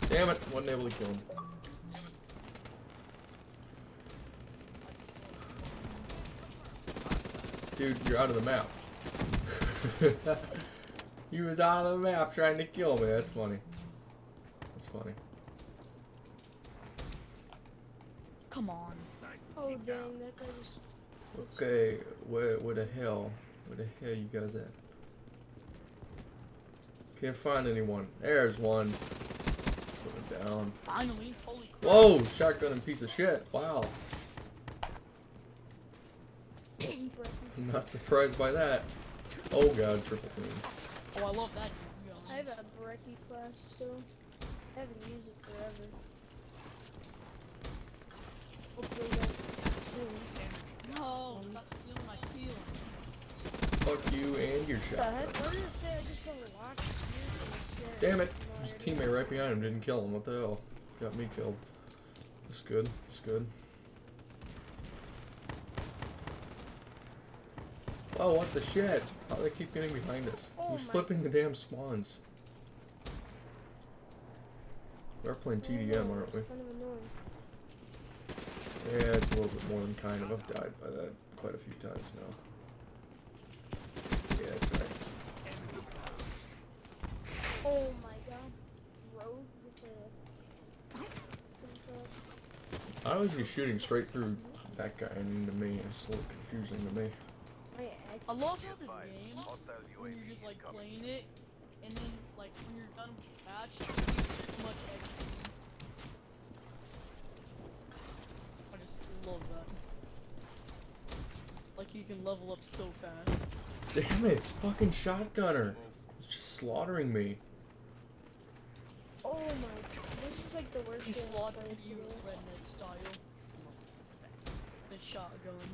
Damn it, wasn't able to kill him. Dude, you're out of the map. He was out of the map trying to kill me. That's funny. That's funny. Come on. Oh dang, that guy just. Okay, where the hell? Where the hell you guys at? Can't find anyone. There's one. Put it down. Finally, holy crap. Whoa, shotgun and piece of shit. Wow. I'm not surprised by that. Oh god, triple team. Oh, I love that dude's gun. I have a Brecci class still. I haven't used it forever. Hopefully not soon. No, stop stealing my kill. Fuck you and your What the shotgun. heck? What did it say? I just unlocked it. Damn it. His teammate right behind him didn't kill him. What the hell? Got me killed. That's good. That's good. Oh, what the shit? How do they keep getting behind us? Oh Who's my flipping the damn spawns? We're playing TDM, aren't we? It's kind of annoying. Yeah, it's a little bit more than kind of. I've died by that quite a few times now. Yeah, it's right. Oh my god. Rogue with a. I was just shooting straight through that guy and into me. It's a little confusing to me. I love how this game, when you're just like playing it, and then like when you're done with the match, you get so much XP. I just love that. Like you can level up so fast. Damn it, it's fucking shotgunner. It's just slaughtering me. Oh my god. This is like the worst He game I've slaughtered played you today. redneck style. The shotgun.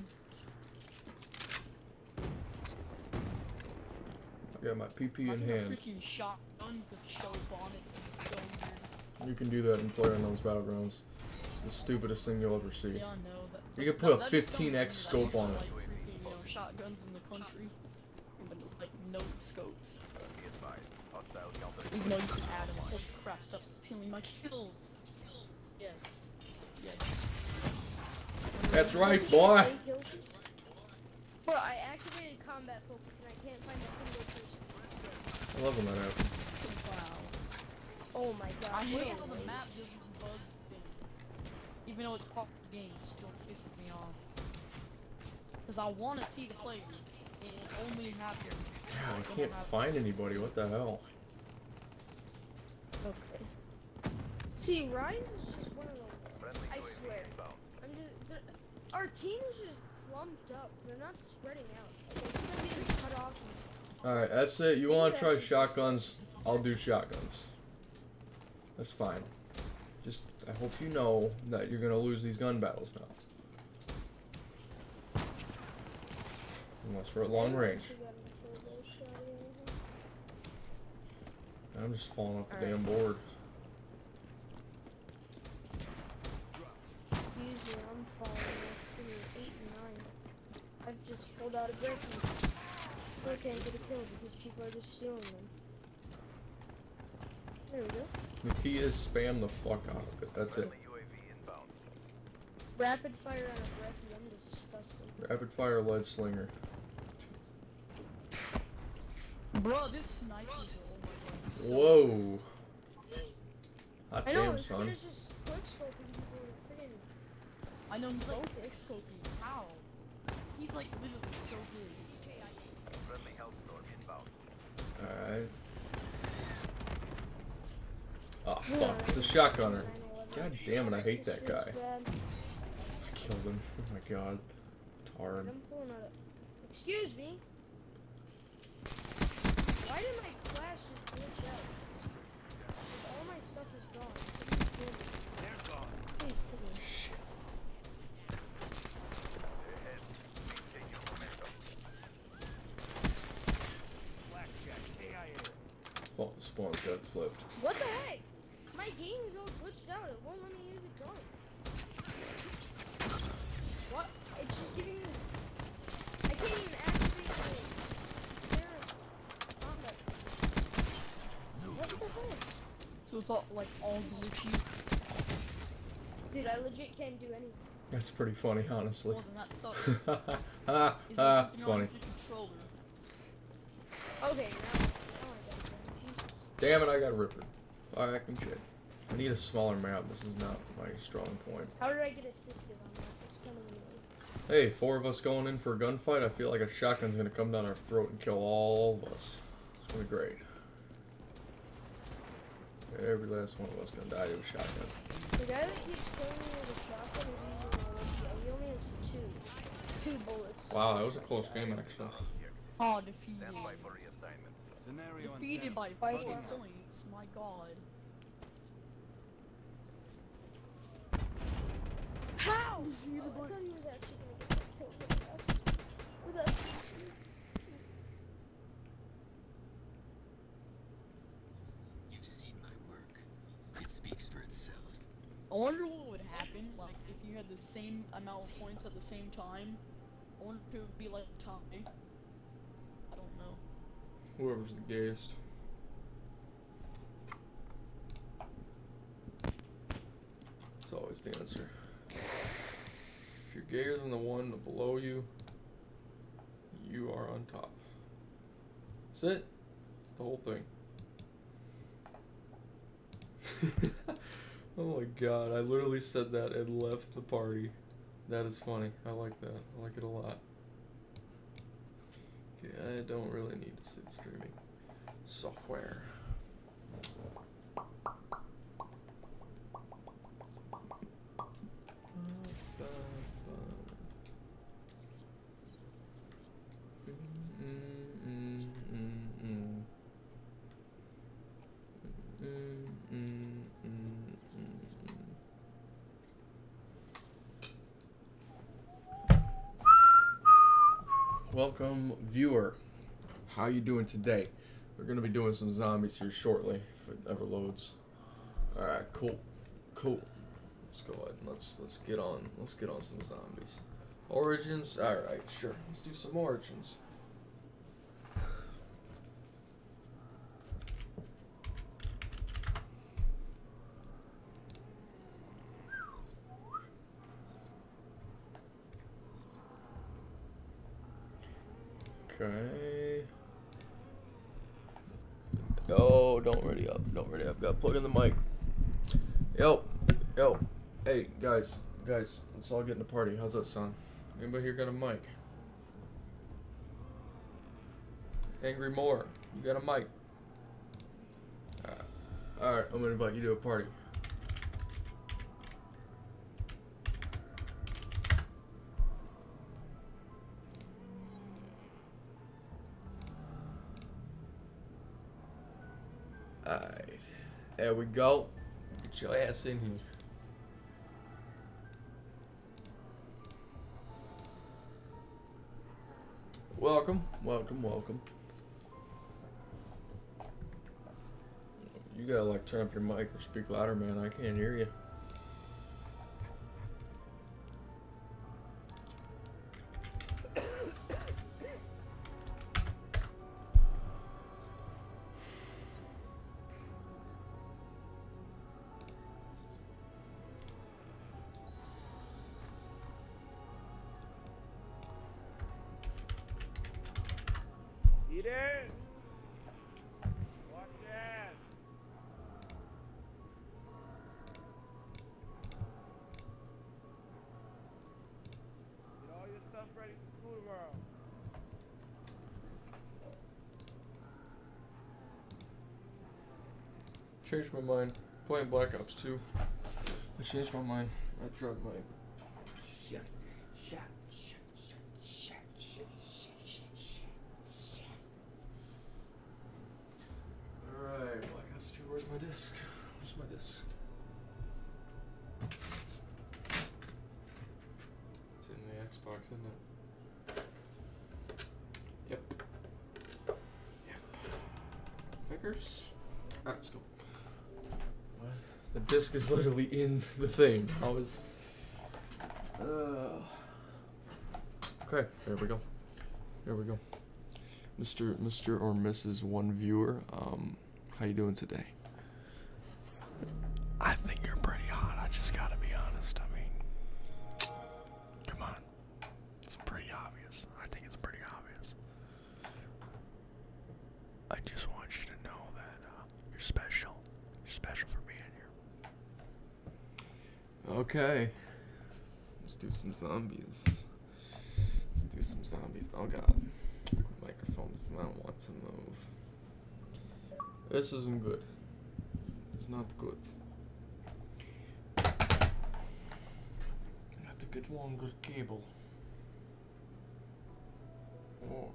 I got my PP in Having a hand. freaking shotgun with a scope on it is so weird. You can do that in PlayerUnknown's Battlegrounds. It's the stupidest thing you'll ever see. Yeah, I know that. You could put a that is so 15x weird. I scope used to on it. like freaking, you know, shotguns in the country, but like no scopes. Even though you can add them on. Holy crap! Stop stealing my kills. Yes. Yes. That's right, boy. Bro, I activated combat focus and I can't find a single person. I love when that happens. Wow. Oh my god. I what hate a how the waste. map does this buzz thing. Even though it's part of the game, it still pisses me off. Because I want to see the players, and it only happens. God, I can't find anybody. What the hell? Okay. See, Rise is just one of those. I swear. Our team is just clumped up. They're not spreading out. Like, they're getting cut off. Alright, that's it. You want to try shotguns? I'll do shotguns. That's fine. Just, I hope you know that you're going to lose these gun battles now. Unless we're at long range. I'm just falling off the damn board. Excuse me, I'm falling off. Give me 8 and 9. I've just pulled out a Brecci. Still can't get a kill because people are just stealing them. There we go. The key is spam the fuck out of it. That's it. Rapid fire on a Brecci, I'm disgusted. Rapid fire lead slinger. Bro, this sniper is oh my god. Whoa. Hot I know, damn, this son. kid is just quick scoping people with freaking. I know he's like Focus. X-Copy. How? He's like literally so good. Alright. Oh fuck, it's a shotgunner. God damn it, I hate that guy. I killed him. Oh my god. Tard. I'm pulling out a... Excuse me? Why did my flash just glitch out? Like, all my stuff is gone. They're gone. Please, kill me. Shit. Spawn's got flipped. What the heck? My game is all glitched out. It won't let me use a gun. What? It's just giving me... I can't even activate my... Combat. What the heck? So it's all like all glitchy. Dude, I legit can't do anything. That's pretty funny, honestly. Well, then that sucks. Is there something it's wrong funny. with your controller? Okay, now I got it. Jesus. Damn it, I got a Ripper. Fucking shit. I need a smaller map. This is not my strong point. How did I get assisted on that? That's kind of weird. Hey, 4 of us going in for a gunfight. I feel like a shotgun's gonna come down our throat and kill all of us. It's gonna be great. Every last one of us gonna die to a shotgun. The guy that keeps killing me with a shotgun is using a Olympia. He only has two bullets. Wow, that was a close game, actually. Oh, defeated. Scenario Defeated by By 4 four. points. My god. How? I thought he was actually gonna get killed with that. You've seen my work. It speaks for itself. I wonder what would happen, like, if you had the same amount of points at the same time. I wonder if it would be like a tie. I don't know. Whoever's the gayest. That's always the answer. If you're gayer than the one below you, you are on top. That's it. That's the whole thing. Oh my god, I literally said that and left the party. That is funny. I like that. I like it a lot. Okay, I don't really need to sit streaming software. Welcome, viewer. How you doing today? We're gonna be doing some zombies here shortly, if it ever loads. All right, cool. Let's go ahead and let's get on some zombies. Origins. All right, sure. Let's do some origins. Okay. Oh, don't ready up. Gotta plug in the mic. Yo. Hey, guys, let's all get in the party. How's that sound? Anybody here got a mic? Angry Moore, you got a mic? Alright, I'm gonna invite you to a party. Alright, there we go. Get your ass in here. Welcome. You gotta like turn up your mic or speak louder, man. I can't hear you. Eden! Watch your ass! Get all your stuff ready for school tomorrow. Changed my mind. Playing Black Ops 2. I changed my mind. I tried my. Alright, Black Ops 2, where's my disc? It's in the Xbox, isn't it? Yep. Figures? Alright, let's go. What? The disc is literally in the thing. I was. Okay, there we go. Mr. or Mrs. One Viewer, how you doing today? Okay. Let's do some zombies. Let's do some zombies. Oh god. My microphone does not want to move. This isn't good. It's not good. I have to get longer cable. Or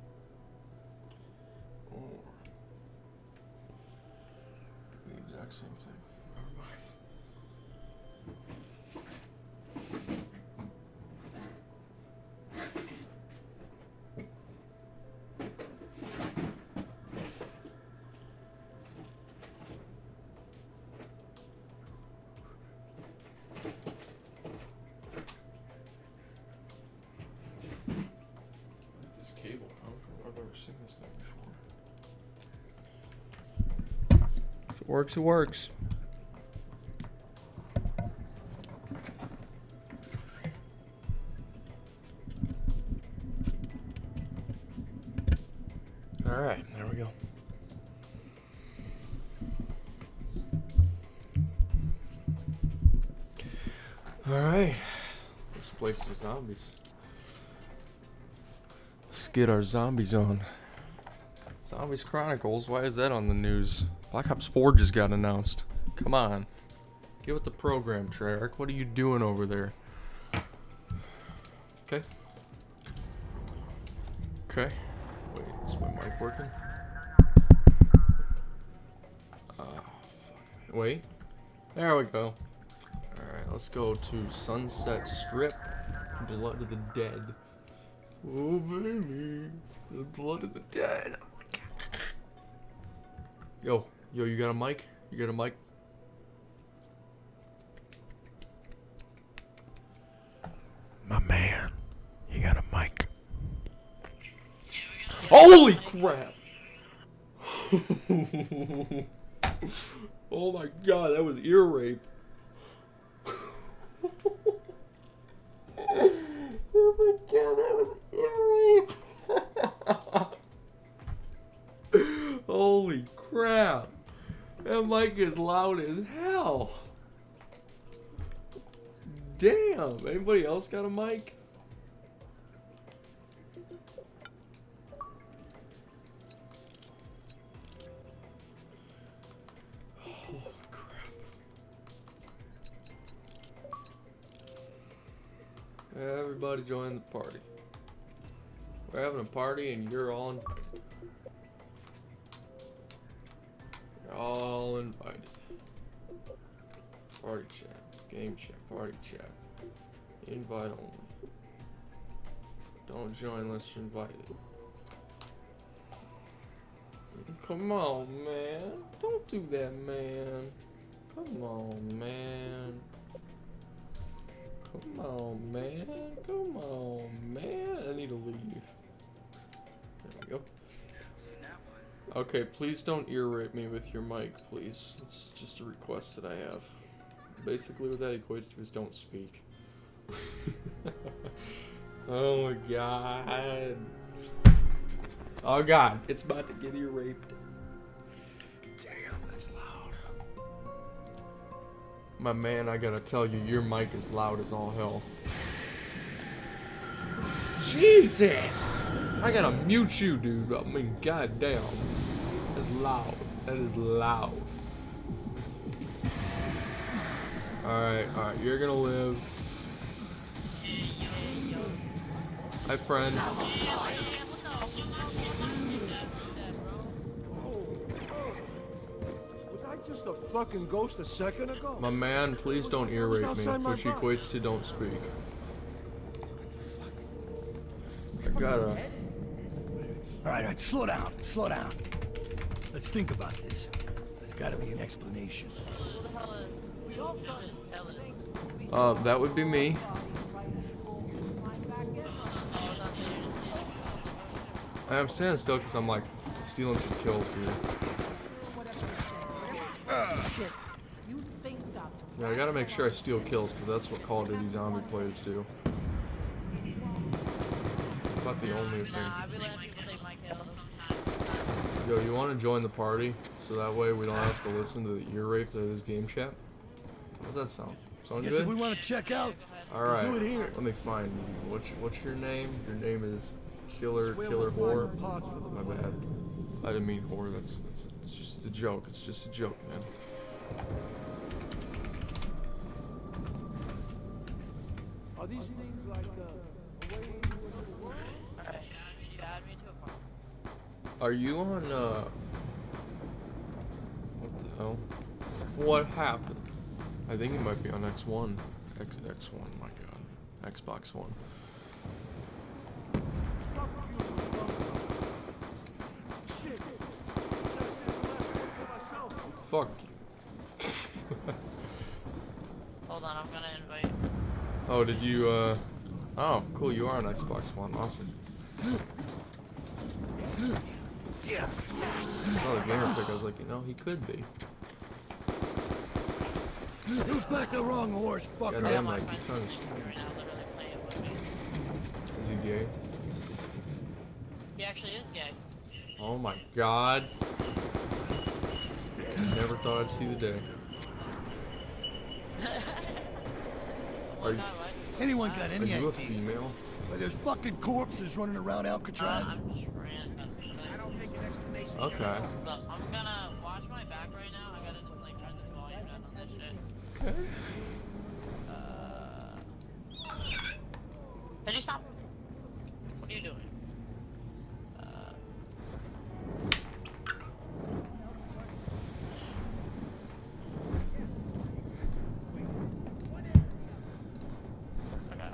the exact same thing. Never mind. This cable come from? I've never seen this thing before. If it works, it works. Alright, there we go. Alright, let's play some zombies. Let's get our zombies on. Zombies Chronicles, why is that on the news? Black Ops 4 just got announced. Come on. Get with the program, Treyarch. What are you doing over there? Okay. Okay. Wait, is my mic working? Wait. There we go. Alright, let's go to Sunset Strip. Blood of the Dead. Oh, baby. The blood of the dead. Oh my god. Yo, you got a mic? You got a mic? My man, you got a mic? Holy crap! Oh my god, that was ear rape. Oh my god, that was ear rape. Holy crap. That mic is loud as hell. Damn, anybody else got a mic? Everybody join the party. We're having a party and you're all invited. Party chat, game chat, party chat. Invite only. Don't join unless you're invited. Come on, man. Don't do that, man. Come on, man. Come on, man. Come on, man. I need to leave. There we go. Okay, please don't ear rape me with your mic, please. It's just a request that I have. Basically, what that equates to is don't speak. Oh my god. Oh god, it's about to get ear raped. Damn, that's loud. My man, I gotta tell you, your mic is loud as all hell. Jesus! I gotta mute you, dude. I mean, goddamn. That's loud. That is loud. Alright, you're gonna live. Hi, friend. Just a fucking ghost a second ago. My man, please don't ear rape me, which equates to don't speak. I gotta. Alright, slow down, slow down. Let's think about this. There's gotta be an explanation. That would be me. I'm standing still because I'm like stealing some kills here. Yeah, I gotta make sure I steal kills because that's what Call of Duty zombie players do. About the only thing. I'd be letting people take my kills. Yo, you want to join the party so that way we don't have to listen to the ear rape that is game chat? How's that sound? Sound Guess good? if we want to check out, All right. do it here. Let me find you. What's your name? Your name is Killer Whore. My bad. I didn't mean whore. That's it's just a joke. It's just a joke, man. Are these things like a way to another world? Alright, you add me to a farm. Are you on what the hell? What happened? I think it might be on X1. X1, my god. Xbox One. Fuck you. Hold on, I'm gonna invite. Oh, did you, oh, cool, you are on Xbox One. Awesome. Yeah. Oh, the gamer pick, I was like, you know, he could be. Who's back the wrong horse, fucker? Goddamn, my like, friend's you're trying to right now, literally playing with me. Is he gay? He actually is gay. Oh my god. Never thought I'd see the day. Oh Are my you- god, what? Anyone got Are any you a idea? female? Why there's fucking corpses running around Alcatraz? I'm trans, actually. I don't think an explanation. Okay. Look, I'm gonna watch my back right now. I gotta just like turn this volume down on this shit. Okay. Can you stop? What are you doing? Okay.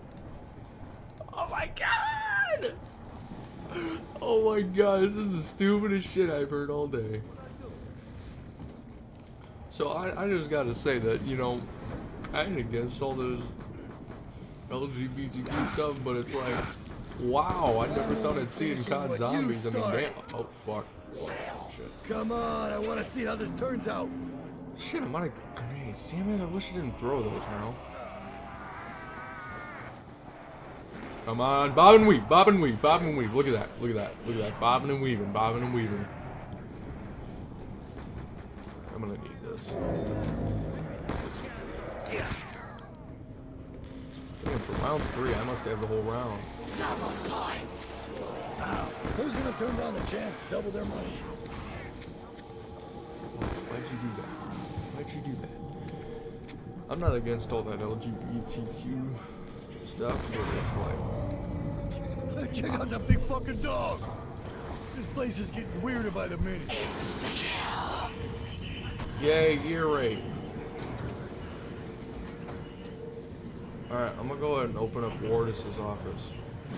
Oh my god! Oh my god, this is the stupidest shit I've heard all day. So I just gotta say that, you know, I ain't against all those LGBTQ stuff, but it's like, wow, I never thought I'd see it in COD Zombies. I mean, damn. Oh, fuck. Shit. Come on, I want to see how this turns out. Shit, I'm out of grenades. Damn it, I wish I didn't throw those now. Come on, bob and weave, bob and weave, bob and weave. Look at that, look at that, look at that. Bobbing and weaving, bobbing and weaving. I'm gonna need this. Damn, for round 3, I must have the whole round. Who's gonna turn down the chance to double their money? Why'd you do that? Why'd you do that? I'm not against all that LGBTQ stuff, but it's like, Hey, check out that big fucking dog. This place is getting weirder by the minute. yay, ear rape. Alright, I'm gonna go ahead and open up Wardus's office.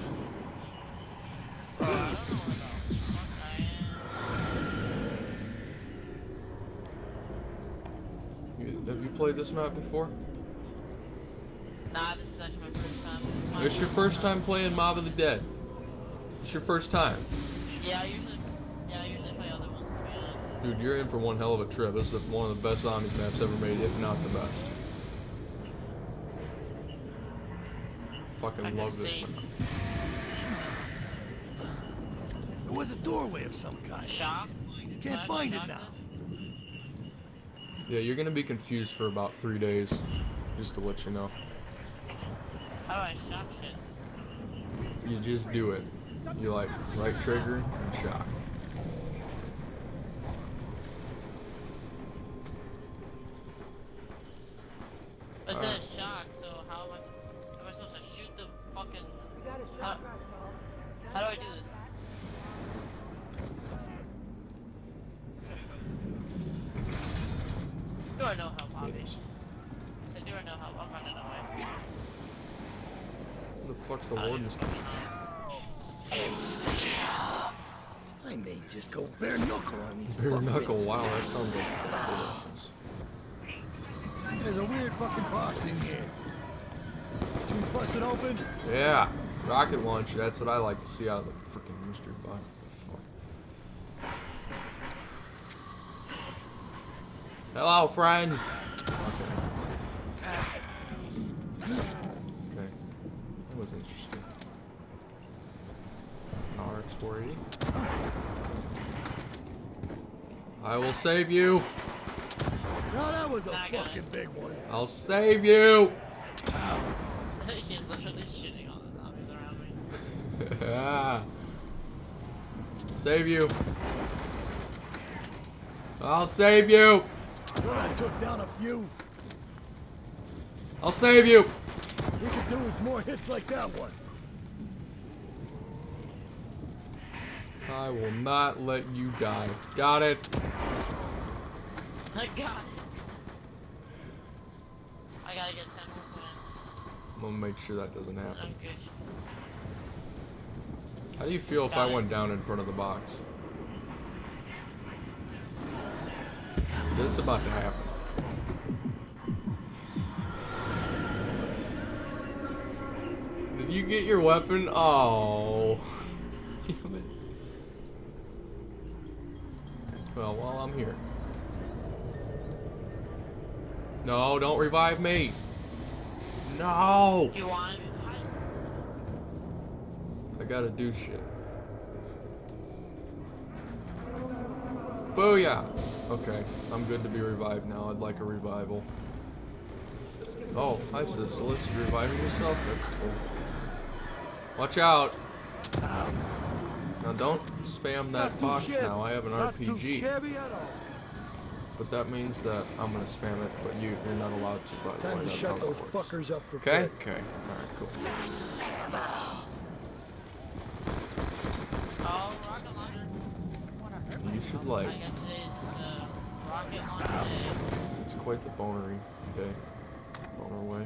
Have you played this map before? Nah, this is actually my first time. It's your first time playing Mob of the Dead. It's your first time. Yeah, I usually play other ones, to be honest. Dude, you're in for one hell of a trip. This is one of the best zombies maps ever made, if not the best. Fucking I can love this see. one. There was a doorway of some kind. Shop? Can't find it now. Yeah, you're gonna be confused for about 3 days, just to let you know. How do I shop shit? You just do it. You like right trigger and shock. It says shock, so how am I supposed to shoot the fucking... How do I do this? Do I know help, Bobby? Yes. I do I know help? I'm running away. Who the fuck's the I don't warden? even fucking know. I may just go bare knuckle on these Bare knuckle, fuckers. wow, that sounds like delicious. There's a weird fucking box in here. Can we bust it open? Yeah, rocket launcher, that's what I like to see out of the freaking mystery box. What the fuck? Hello, friends! Okay. Okay. That was interesting. RX 480. I will save you! No, that was a I got fucking it. big one. I'll save you. He's literally shitting on the zombies around me. Ah. Save you. I'll save you. Well, I took down a few. I'll save you. We could do with more hits like that one. I will not let you die. Got it. I got it. I gotta get 10 more points. I'm gonna make sure that doesn't happen. I'm good. How do you feel if I went down in front of the box? This is about to happen. Did you get your weapon? Oh. Damn it. Well, while I'm here. No, don't revive me. No. You want to be I gotta do shit. Booyah! Okay, I'm good to be revived now. I'd like a revival. Oh, hi sister. Let's reviving yourself. That's cool. Watch out! Now don't spam that box now. I have an Not too RPG. shabby at all. But that means that I'm gonna spam it, but you're not allowed to, by the way. Time to That's shut how those that works. fuckers up for Okay? good. Okay. Alright, cool. Oh, rocket launcher. Whatever. You should like. I guess it is rocket launcher day. It's quite the bonery day. Boner way.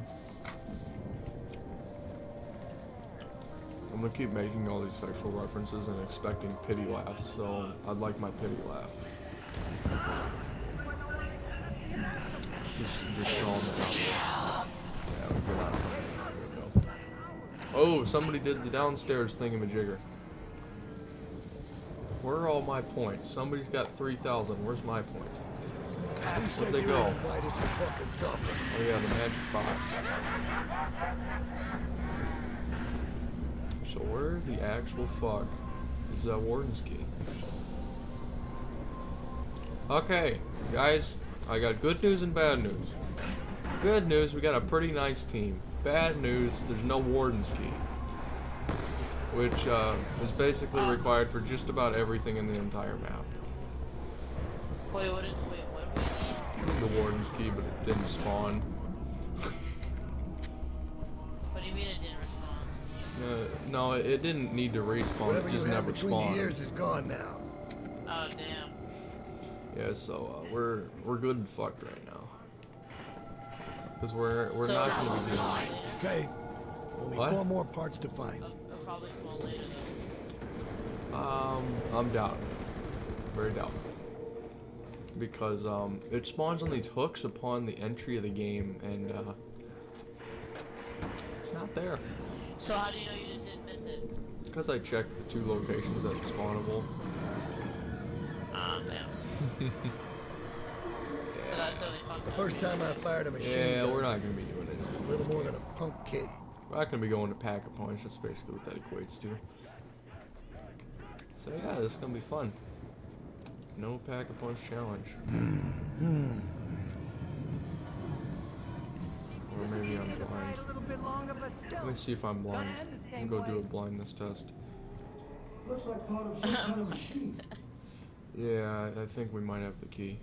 I'm gonna keep making all these sexual references and expecting pity laughs, so I'd like my pity laugh. Just throwing that out there. Yeah, we're good on it. There we go. Oh, somebody did the downstairs thingamajigger. Where are all my points? Somebody's got 3,000. Where's my points? Where'd they go? Invited to fucking supper. Oh yeah, the magic box. So where the actual fuck is that warden's key? Okay, guys, I got good news and bad news. Good news, we got a pretty nice team. Bad news, there's no warden's key. Which is basically required for just about everything in the entire map. Wait, what do we need? The warden's key, but it didn't spawn. What do you mean it didn't respond? No, it didn't need to respawn, Whatever it you just had never between spawned. the ears is gone now. Oh, damn. Yeah, so we're good and fucked right now. Cause we're So not how gonna long be will doing. it take? Okay. Only What? 4 more parts to find. It'll probably spawn later though. I'm doubtful. Very doubtful. Because it spawns on these hooks upon the entry of the game, and it's not there. So how do you know you just didn't miss it? Because I checked the 2 locations that it's spawnable. Ah, damn. So that's really fucked The up. first time I fired a machine Yeah, gun, we're not gonna be doing a it. little more than a punk kid. We're not gonna be going to Pack-a-Punch. That's basically what that equates to. So yeah, this is gonna be fun. No Pack-a-Punch challenge. Or maybe I'm blind. A little bit longer, but still. Let me see if I'm blind. I'm gonna go do a blindness test. Looks like part of some kind of machine. Yeah, I think we might have the key.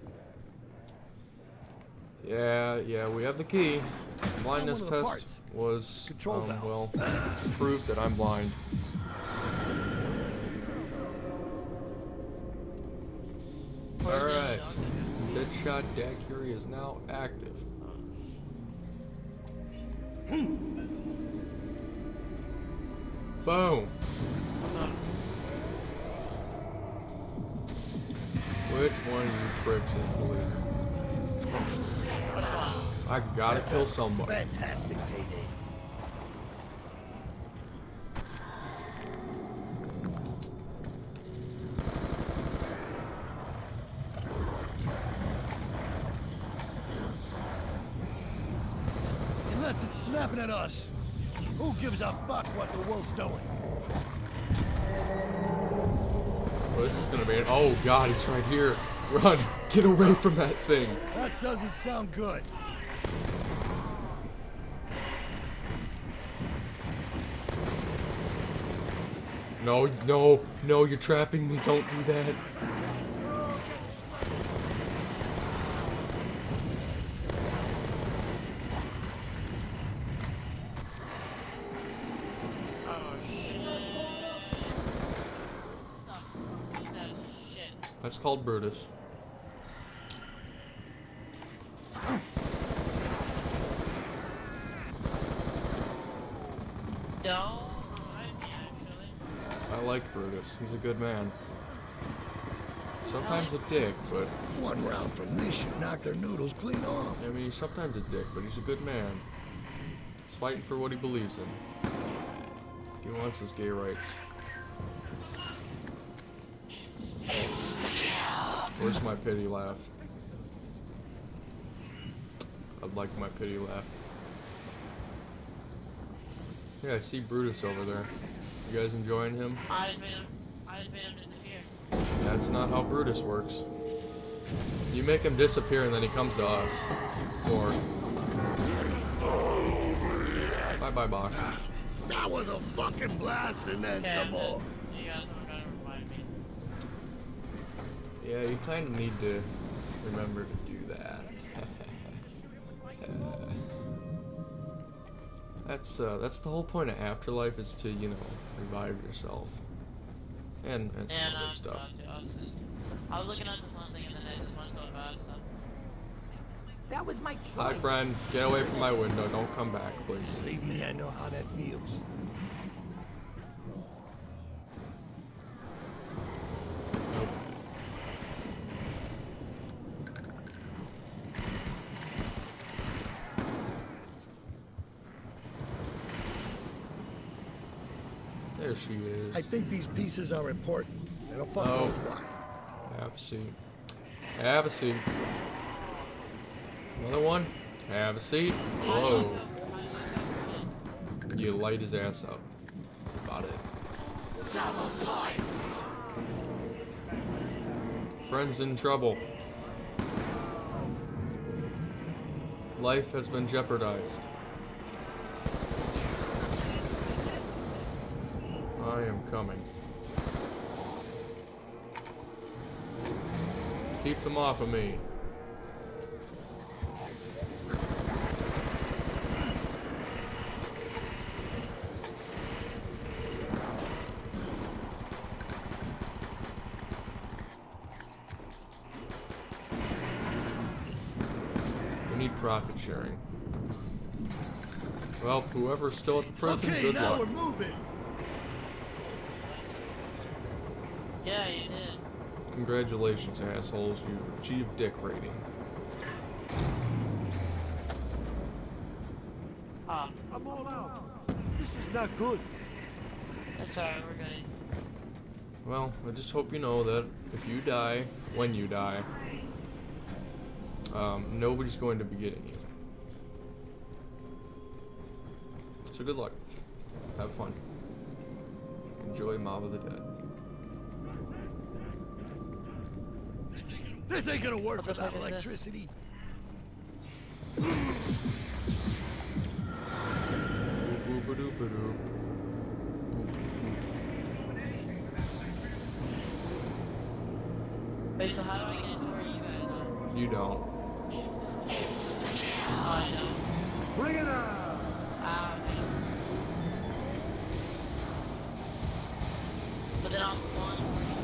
Yeah, we have the key. Blindness One of the test parts. was, Control valve. well, proof that I'm blind. Alright. Deadshot Daiquiri is now active. Boom. Which one of you pricks is the leader? I gotta kill somebody. Fantastic payday. Unless it's snapping at us. Who gives a fuck what the wolf's doing? Oh, this is gonna be an— oh god, he's right here. Run. Get away from that thing. That doesn't sound good. No, no, no, you're trapping me. Don't do that. Oh shit. That shit. That's called Brutus. No, actually. I like Brutus. He's a good man. Sometimes a dick, but One round from this should knock their noodles clean off. I mean, he's sometimes a dick, but he's a good man. He's fighting for what he believes in. He wants his gay rights. Where's my pity laugh? I'd like my pity laugh. Yeah, I see Brutus over there. You guys enjoying him? I just made him disappear. That's not how Brutus works. You make him disappear and then he comes to us. Or... Bye-bye, box. That was a fucking blast and then some more. You guys are gonna remind me. Yeah, you kind of need to remember to do that. That's the whole point of Afterlife, is to, you know, revive yourself. And some other stuff. I was looking at this one thing and then I just wanted to go about stuff. That was my Hi, choice. friend. Get away from my window. Don't come back, please. Believe me, I know how that feels. There she is. I think these pieces are important. It'll fuck Oh. both ways. Have a seat. Have a seat. Another one. Have a seat. Whoa. You light his ass up. That's about it. Friends in trouble. Life has been jeopardized. I am coming. Keep them off of me. We need profit sharing. Well, whoever's still at the prison, Okay, good now luck. we're moving. Yeah, you did. Congratulations, assholes. You achieved dick rating. Ah, I'm all out. This is not good. that's alright, we're good. Well, I just hope you know that if you die, when you die, nobody's going to be getting you. So good luck. Have fun. Enjoy Mob of the Dead. This ain't gonna work What the without fuck is this? electricity. Boop-a-doop-a-doop. Wait, so how do I get into where you guys are? You don't. Oh, I know. Bring it on! Ah, but then I'm one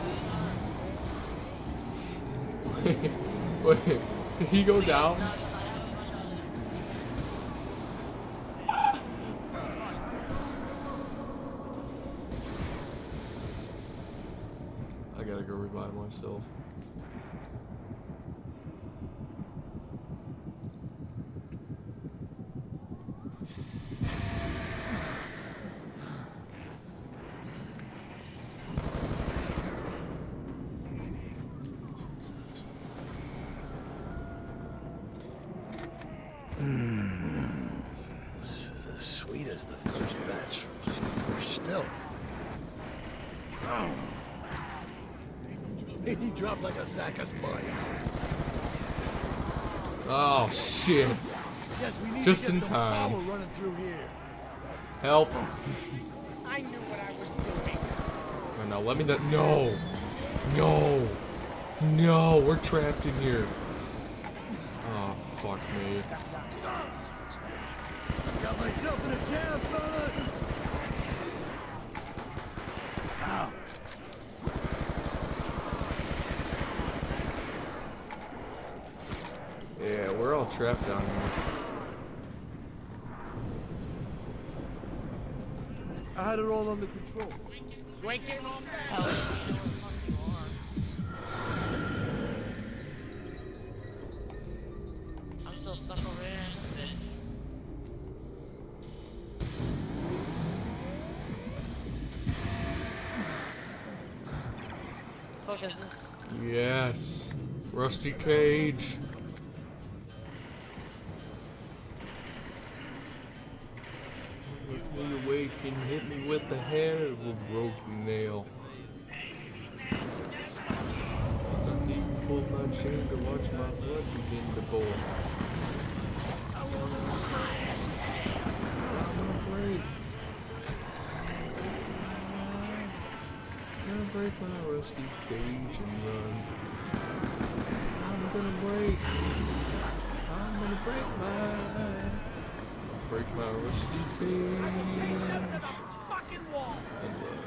where you guys are. Wait, did he go down? No, 'cause I have a bunch of I gotta go revive myself. This is as sweet as the first batch. First still. Oh. He dropped like a sack of spice. Oh shit! Yes, we need Just to get in some time. power running through here. Help! I knew what I was doing. Oh, no, let me know. No! No! No! We're trapped in here. Oh, fuck me. Got myself in a jam, fellas. Ow. Yeah, we're all trapped down here. I had it all under control. You ain't getting on that. Hell yeah. I'm still stuck over here in this bitch. Fuck is this? Yes. Rusty Cage. Lift me awake and hit me with the hand of a broken nail. I need to pull my chain to watch my blood begin to boil. I'm gonna break. I'm gonna break my rusty cage and run. I'm gonna break. I'm gonna break my rusty cage. Fucking wall. And run.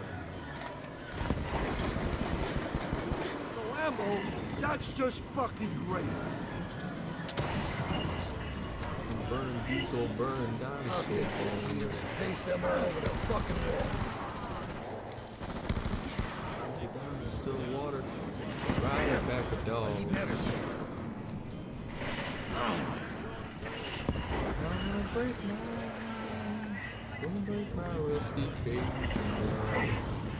No ammo? That's just fucking great. Burning diesel, burning dinosaur bones. Space them all over the fucking wall. Down to still water. Right back a dog. Gonna break my rusty cage and run.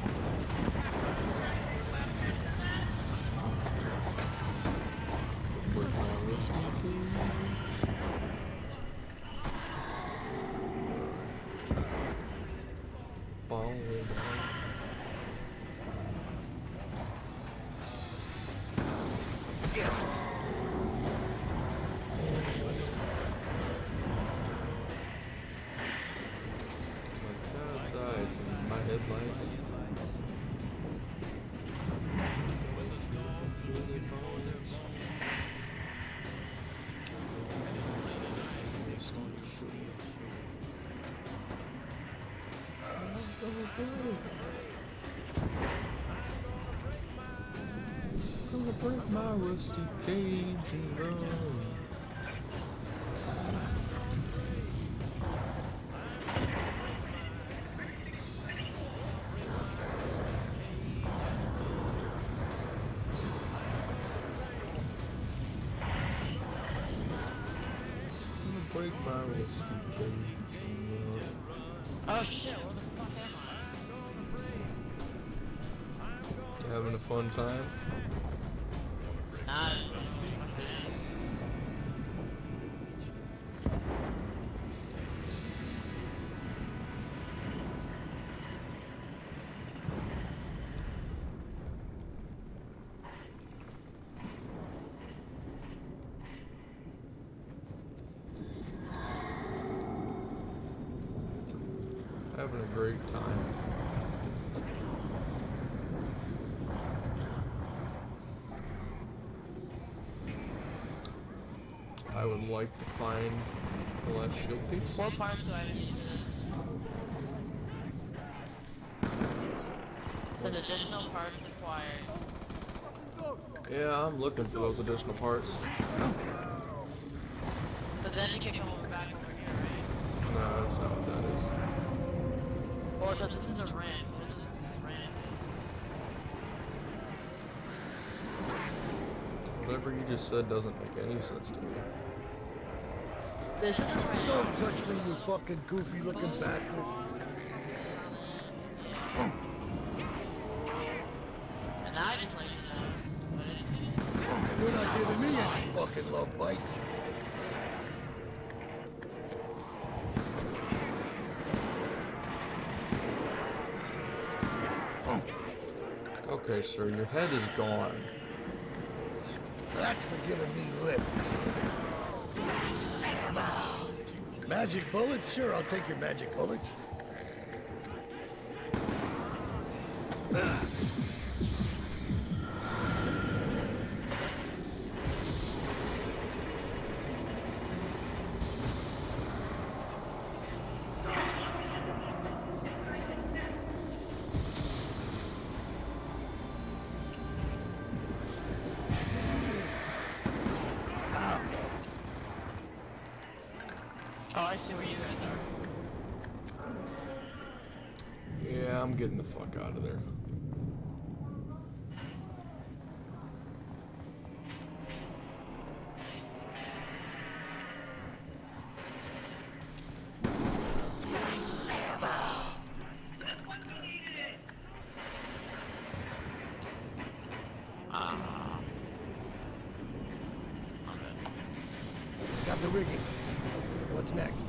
Break my rusty cage. Fall down. My headlights. Gonna break my rusty cage and run. Break my rusty cage and run. Oh shit, where the fuck am You having a fun time? I? Nah. Having a great time. I would like to find the last shield piece. What parts do I need to this? There's additional parts required. Yeah, I'm looking for those additional parts. But then you can come over back over here, right? No, that's not what that is. Or so this is a ramp. This is a ramp. Whatever you just said doesn't make any sense to me. This is a ramp. Don't touch me, you fucking goofy looking bastard. And I just like to know. You're not giving me any fucking love bites. Okay, sir, your head is gone. That's for giving me lip. Magic bullets? Sure, I'll take your magic bullets. Oh, I see where you guys are. Yeah, I'm getting the fuck out of there. Got the rigging. What's next?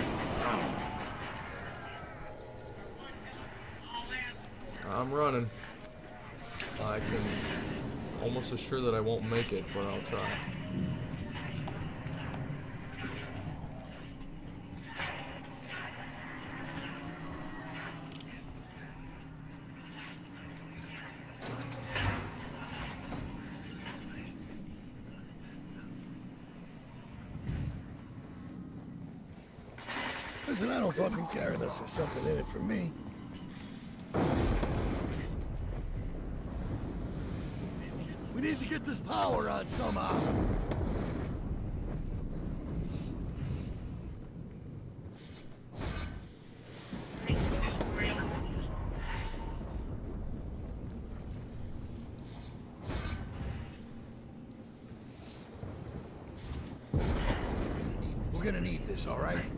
I'm running. I can almost assure that I won't make it, but I'll try. Listen, I don't fucking care unless there's something in it for me. We need to get this power on somehow. We're gonna need this, all right?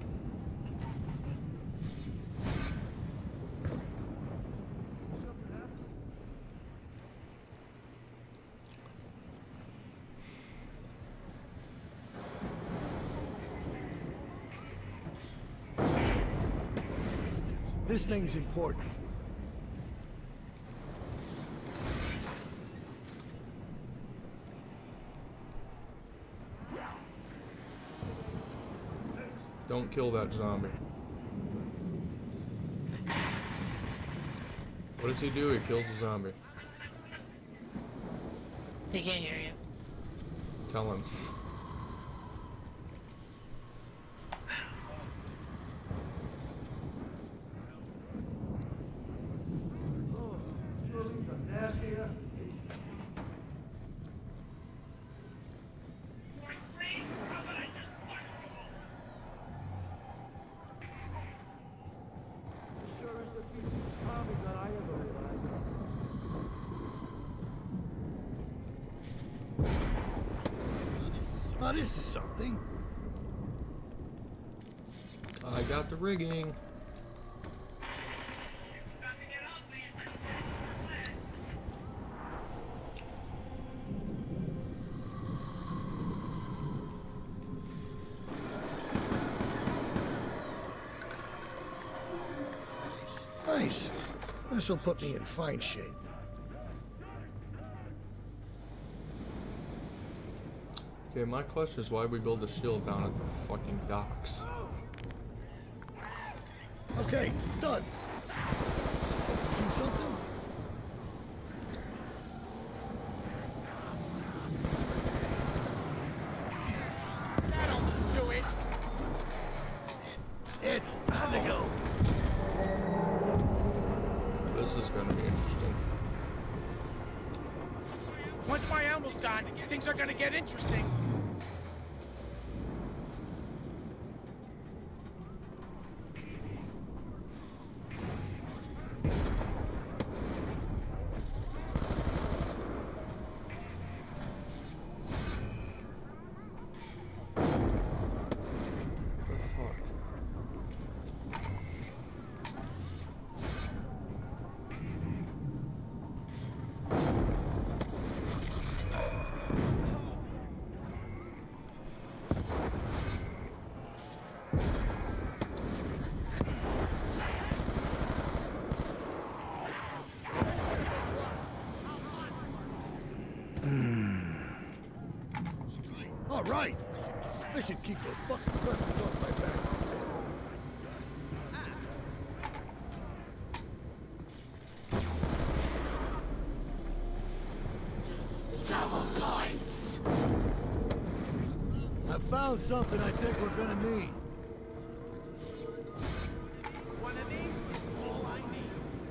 This thing's important. Don't kill that zombie. What does he do? He kills the zombie. He can't hear you. Tell him. Now this is something. I got the rigging. Nice. This will put me in fine shape. Okay, my question is why we build a shield down at the fucking docks. Okay, done. Do something? That'll do it. It's time to go. This is gonna be interesting. Once my ammo's gone, things are gonna get interesting. The fuck? All right. I should keep those fucking weapons off my back. I found something I think we're gonna need. One of these is all I need.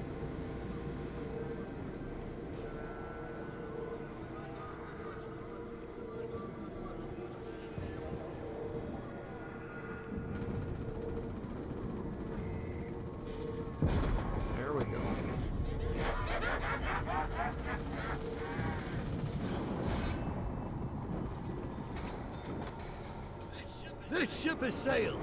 There we go. This ship has sailed.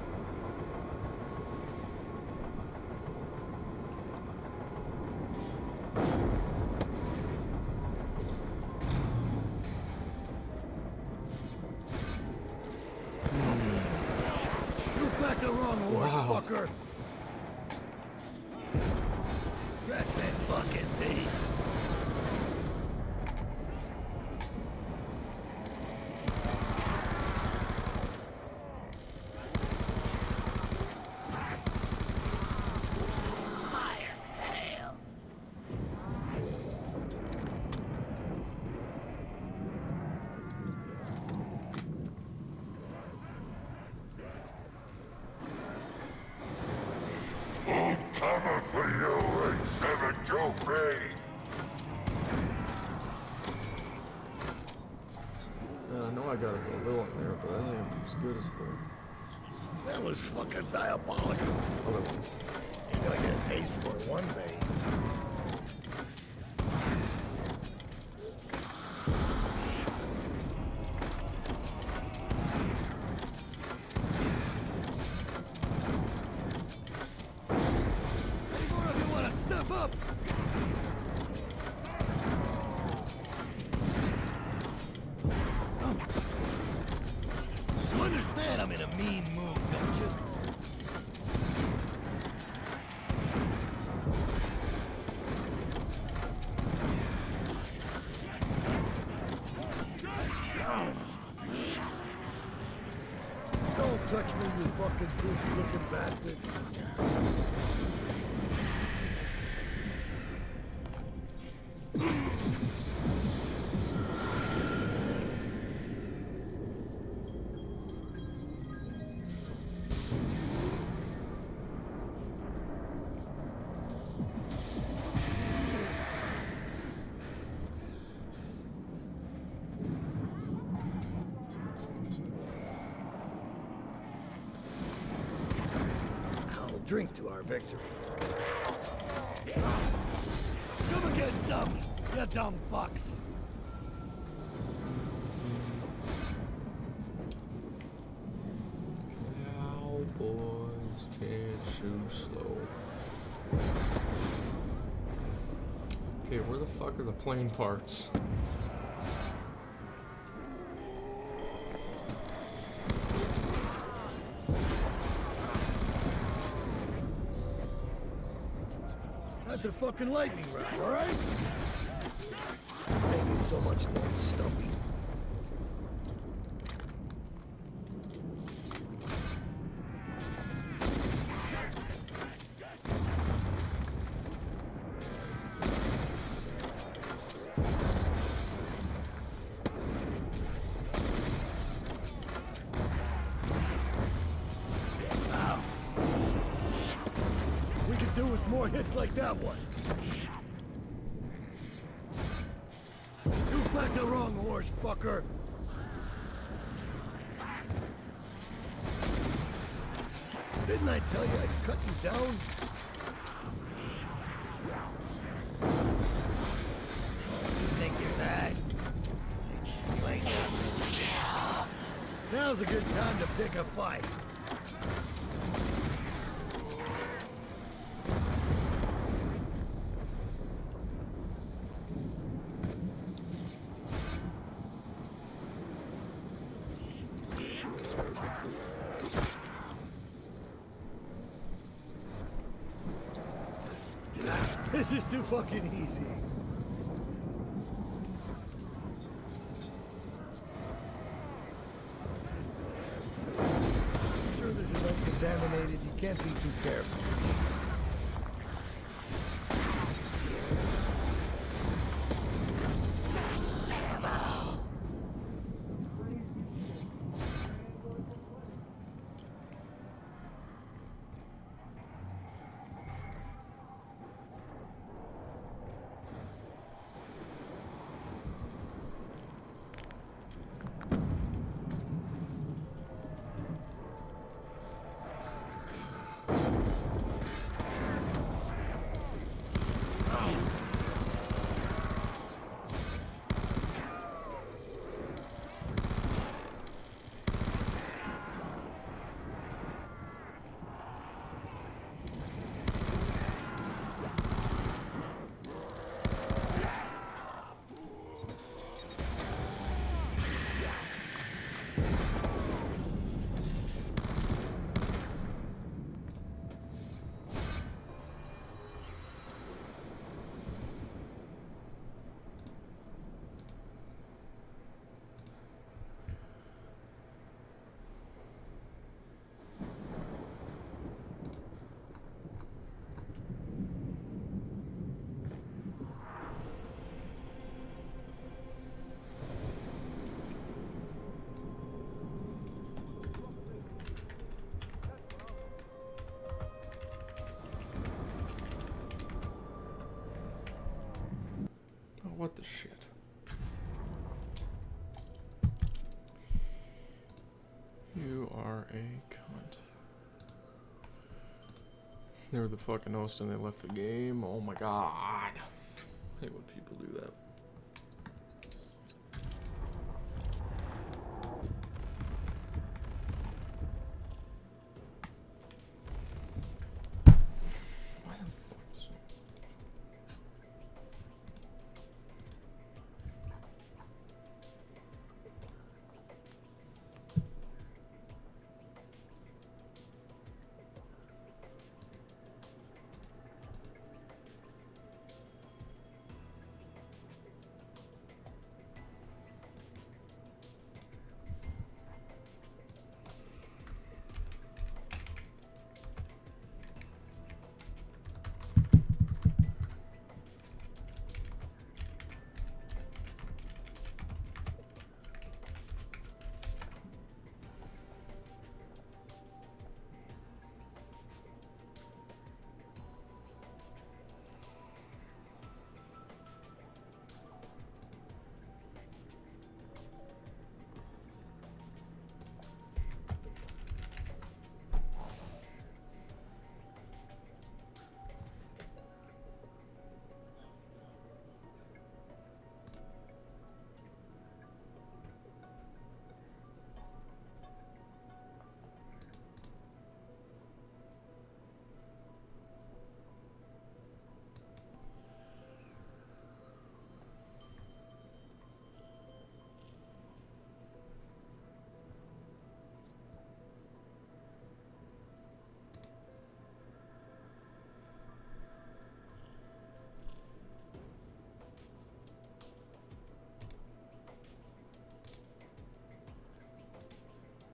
You backed the wrong horse, Wow. fucker. Rest in fucking peace. Coming for you, 872B! I know I gotta go low in there, but that ain't as good as the That was fucking diabolical. other one. You're gonna get a taste for it one day. Any more of you wanna step up? You understand I'm in a mean mood, don't you? Don't touch me, you fucking goofy-looking bastard. I'll drink to our victory. Come and get some, you dumb fucks. Cowboys can't shoot slow. Okay, where the fuck are the plane parts? That's a fucking lightning rod, alright? Making so much more stumpy. We could do with more hits like that one. You backed the wrong horse, fucker. Didn't I tell you I'd cut you down? You think you're that? Now's a good time to pick a fight. This is too fucking easy. contaminated, you can't be too careful. What the shit? You are a cunt. They were the fucking host and they left the game. Oh my god. I hate when people do that.